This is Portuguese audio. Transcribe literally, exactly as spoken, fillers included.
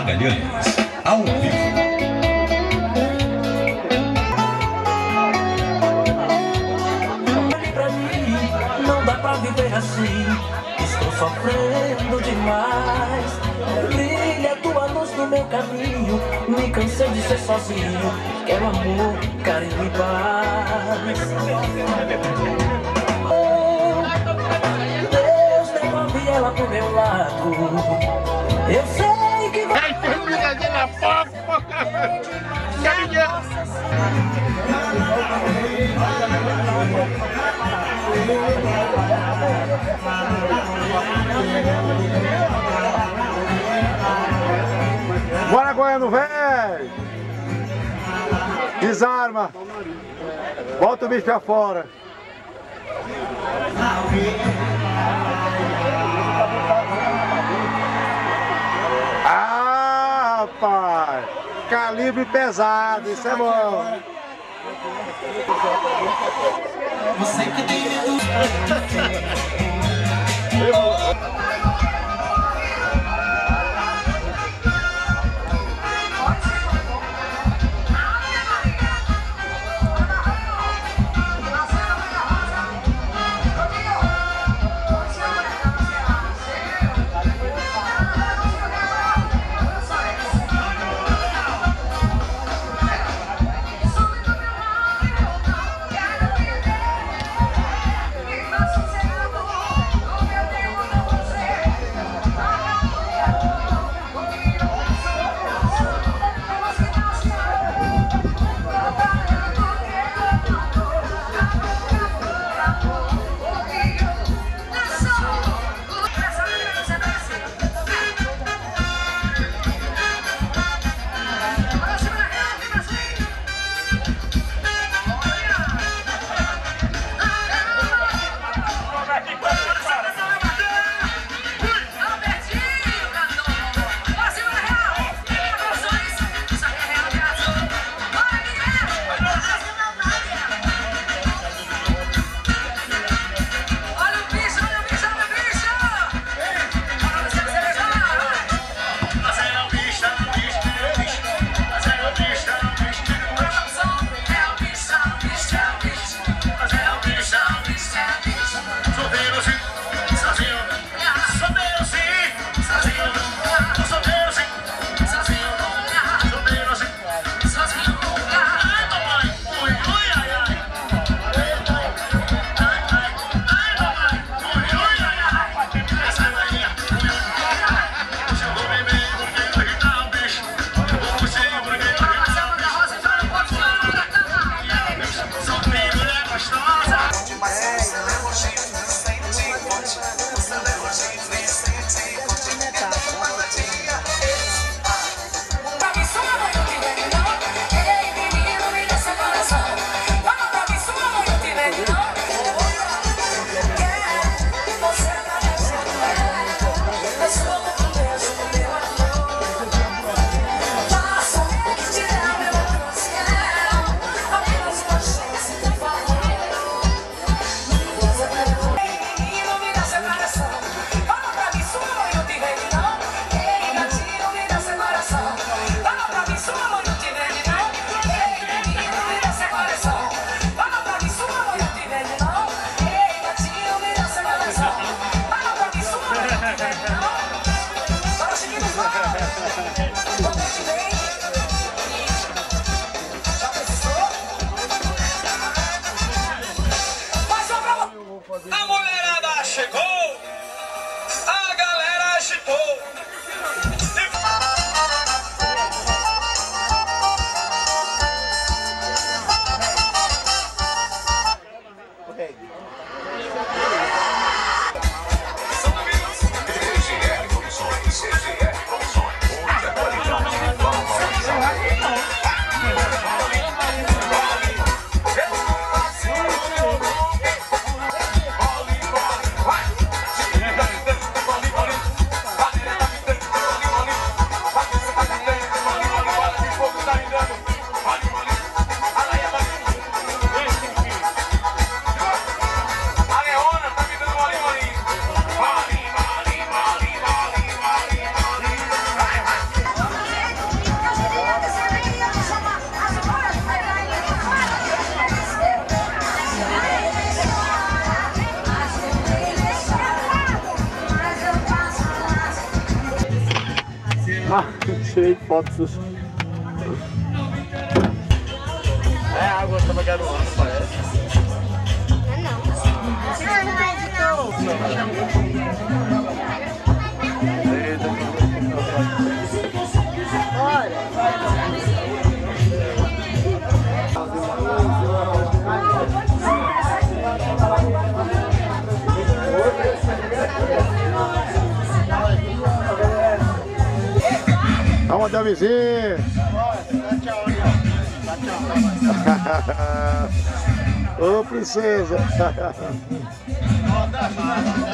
Magalhães, ao vivo. Olhe pra mim, não dá pra viver assim. Estou sofrendo demais. Brilha a tua luz no meu caminho. Me cansei de ser sozinho. Quero amor, carinho e paz. Oh, Deus, devolve ela pro meu lado. Eu sei que vai. Ai, foi brigadinha na fofa! Caminhão! Bora, Goiano, velho! Desarma! Bota o bicho pra fora! Ah, rapaz! Calibre pesado, isso é bom! Você que tem medo. A mulherada chegou, a galera agitou. tirei fotos. É água, tava garoando, parece. Vamos, Davizinho! Ô, princesa!